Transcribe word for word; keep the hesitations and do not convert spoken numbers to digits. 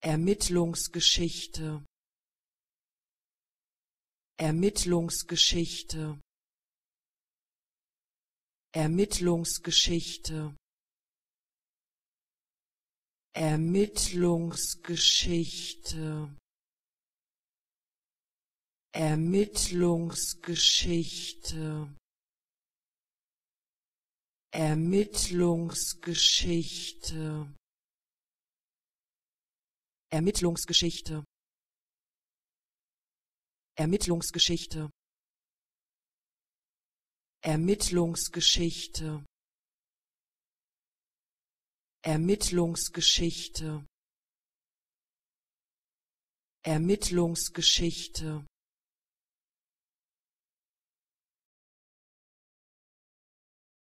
Ermittlungsgeschichte, Ermittlungsgeschichte, Ermittlungsgeschichte, Ermittlungsgeschichte, Ermittlungsgeschichte, Ermittlungsgeschichte, Ermittlungsgeschichte, Ermittlungsgeschichte, Ermittlungsgeschichte, Ermittlungsgeschichte, Ermittlungsgeschichte,